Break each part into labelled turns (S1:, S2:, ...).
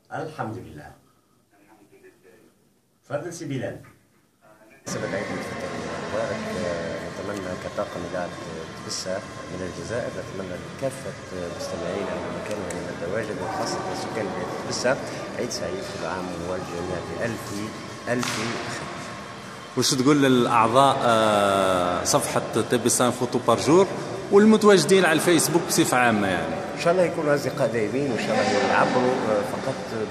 S1: الحمد لله. تفضل سي بلال.
S2: مناسبة عيد الفطر المبارك، نتمنى كطاقم إذاعة تبسة من الجزائر، نتمنى لكافة مستمعينا أينما كانوا من التواجد وخاصة سكان تبسة عيد سعيد كل عام والجميع بألف خير.
S3: وش تقول للأعضاء صفحة تبسة فوتو بارجور والمتواجدين على الفيسبوك بصفة عامة؟ يعني
S2: إن شاء الله يكونوا أصدقاء دائمين، وإن شاء الله يعبروا فقط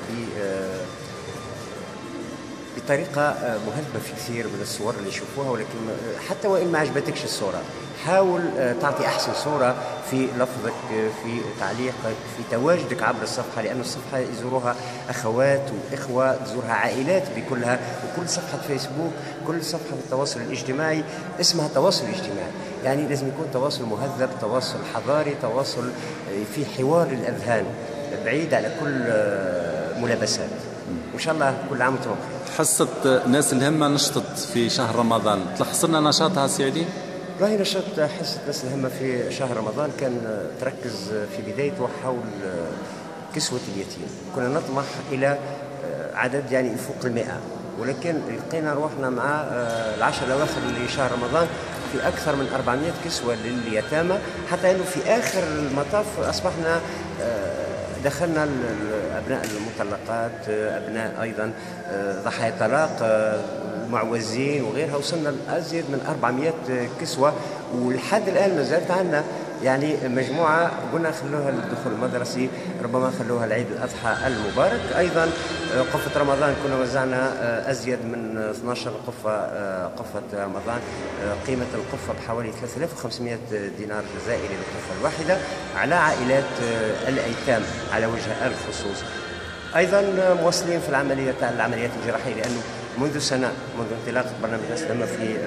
S2: بطريقة مهذبة في كثير من الصور اللي يشوفوها، ولكن حتى وإن ما عجبتكش الصورة حاول تعطي أحسن صورة في لفظك، في تعليقك، في تواجدك عبر الصفحة، لأن الصفحة يزوروها أخوات وإخوة، تزورها عائلات بكلها، وكل صفحة فيسبوك، كل صفحة في التواصل الاجتماعي اسمها تواصل اجتماعي، يعني لازم يكون تواصل مهذب، تواصل حضاري، تواصل في حوار الأذهان بعيد على كل ملابسات. وإن شاء الله كل عام وانتم بخير.
S3: حصة ناس الهمة نشطت في شهر رمضان، تلخص لنا نشاطها سي علي؟
S2: راهي نشاط حصة ناس الهمة في شهر رمضان كان تركز في بدايته حول كسوة اليتيم، كنا نطمح إلى عدد يعني يفوق 100، ولكن لقينا روحنا مع العشر الأواخر لشهر رمضان في أكثر من 400 كسوة لليتامى، حتى أنه في آخر المطاف أصبحنا دخلنا أبناء المطلقات، أبناء أيضا ضحايا الطلاق، المعوزين وغيرها، وصلنا لأزيد من 400 كسوة، ولحد الآن ما زالت عندنا يعني مجموعة قلنا خلوها للدخول المدرسي، ربما خلوها العيد الأضحى المبارك. أيضا قفة رمضان كنا وزعنا أزيد من 12 قفة رمضان، قيمة القفة بحوالي 3500 دينار جزائري للقفة الواحدة على عائلات الأيتام على وجه الخصوص. أيضا مواصلين في العمليات الجراحية، لأنه منذ سنة، منذ انطلاق برنامج ناس الهمة في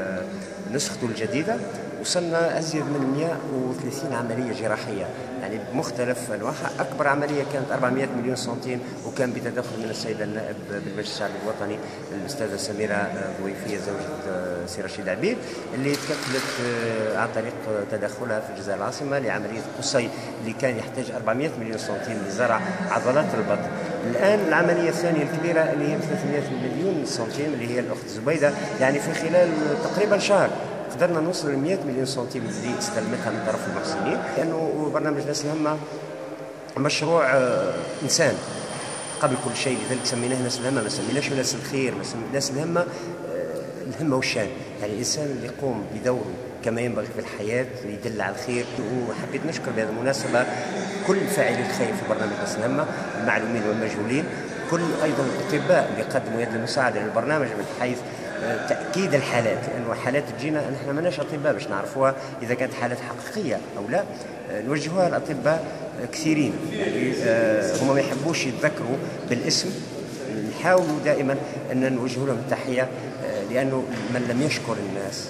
S2: نسخته الجديدة، وصلنا أزيد من 130 عملية جراحية يعني بمختلف أنواعها. أكبر عملية كانت 400 مليون سنتيم، وكان بتدخل من السيدة النائب بالمجلس الشعبي الوطني الأستاذة سميرة ضويفية زوجة سي رشيد عبيد، اللي تكفلت عن طريق تدخلها في الجزائر العاصمة لعملية قصي اللي كان يحتاج 400 مليون سنتيم لزرع عضلات البطن. الآن العملية الثانية الكبيرة اللي هي 300 مليون سنتيم اللي هي الأخت زبيدة، يعني في خلال تقريبا شهر قدرنا نوصل ل 100 مليون سنتيم اللي استلمتها من طرف المحسنين، لأنه برنامج ناس الهمة مشروع إنسان قبل كل شيء، لذلك سميناه ناس الهمة، ما سميناش ناس الخير، ناس الهمة الهمة والشان، يعني الإنسان اللي يقوم بدوره كما ينبغي في الحياة يدل على الخير. وحبيت نشكر بهذه المناسبة كل فاعلي الخير في برنامج ناس الهمة، المعلومين والمجهولين، كل أيضا الأطباء اللي قدموا يد المساعدة للبرنامج من حيث تأكيد الحالات، لأنه حالات تجينا نحن ماناش أطباء باش نعرفوها إذا كانت حالات حقيقية أو لا، نوجهوها لأطباء كثيرين يعني هم ما يحبوش يتذكروا بالاسم، نحاولوا دائما أن نوجه لهم التحية، لأنه من لم يشكر الناس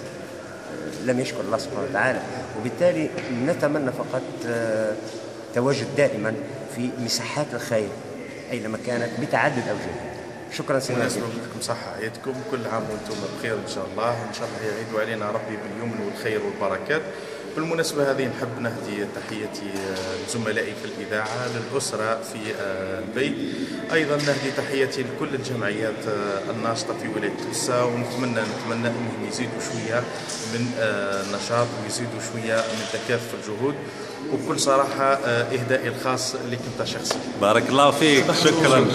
S2: لم يشكر الله سبحانه وتعالى، وبالتالي نتمنى فقط تواجد دائما في مساحات الخير أينما كانت بتعدد أوجهها. شكرا سيدي.
S4: نسأل لكم صحة عيدكم، كل عام وانتم بخير ان شاء الله، وان شاء الله يعيد علينا ربي باليمن والخير والبركات. بالمناسبة هذه نحب نهدي تحياتي لزملائي في الإذاعة، للأسرة في البيت، أيضا نهدي تحياتي لكل الجمعيات الناشطة في ولاية تبسة، ونتمنى أنهم يزيدوا شوية من النشاط ويزيدوا شوية من تكاثف الجهود، وبكل صراحة إهدائي الخاص لك أنت شخصيا.
S3: بارك الله فيك. شكرا.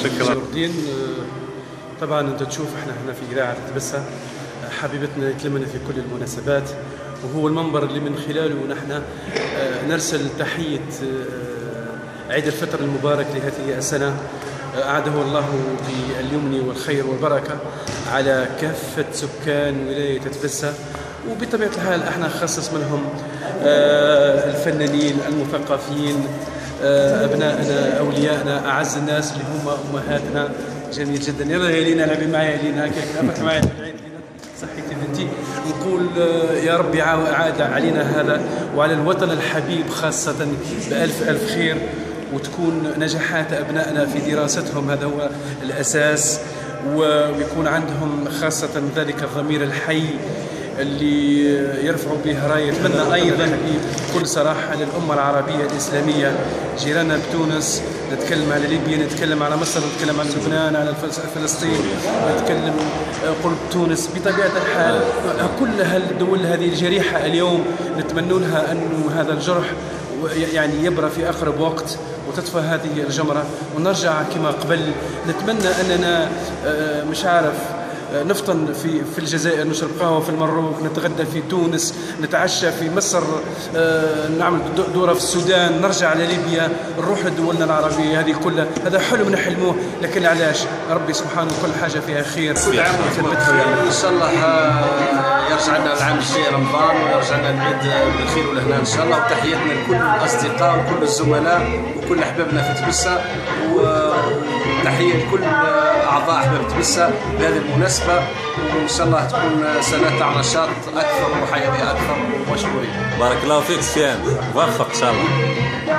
S5: طبعا أنت تشوف احنا هنا في إذاعة تبسة حبيبتنا يتلمنا في كل المناسبات، وهو المنبر اللي من خلاله نحن نرسل تحية عيد الفطر المبارك لهذه السنة، أعاده الله باليمن والخير والبركة على كافة سكان ولاية تبسة، وبطبيعة الحال احنا نخصص منهم الفنانين المثقفين، أبنائنا، أوليائنا، أعز الناس اللي هم أمهاتنا. جميل جدا. يلا يا لينا لعبي معايا يا لينا، كيف أفك معايا في العيد صحيتي بنتي. نقول يا ربي عاد علينا هذا وعلى الوطن الحبيب خاصة بألف ألف خير، وتكون نجاحات أبنائنا في دراستهم هذا هو الأساس، ويكون عندهم خاصة ذلك الضمير الحي اللي يرفعوا به راية. نتمنى أيضا بكل صراحة للأمة العربية الإسلامية، جيراننا بتونس نتكلم على ليبيا، نتكلم على مصر، نتكلم على لبنان، على فلسطين، نتكلم قرب تونس. بطبيعة الحال كل هالدول هذه الجريحة اليوم نتمنى لها أن هذا الجرح يعني يبرى في أقرب وقت وتطفى هذه الجمرة ونرجع كما قبل. نتمنى أننا مش عارف نفطن في الجزائر، نشرب قهوة في المروك، نتغدى في تونس، نتعشى في مصر، نعمل دورة في السودان، نرجع لليبيا، نروح لدولنا العربية. هذه كلها هذا حلم نحلموه، لكن علاش ربي سبحانه كل حاجة فيها خير.
S1: كل عام وانتم بخير ان شاء الله. يرجع لنا العام الجاي رمضان ويرجع لنا العيد بالخير والهنا ان شاء الله. وتحياتنا لكل الاصدقاء وكل الزملاء وكل احبابنا في تبسة، وتحية لكل اعضاء احباب تبسة بهذه المناسبة. وان شاء الله تكون سنة تاع نشاط اكثر وحيوية اكثر ومشكورين.
S3: بارك الله فيك سفيان، موفق ان شاء الله.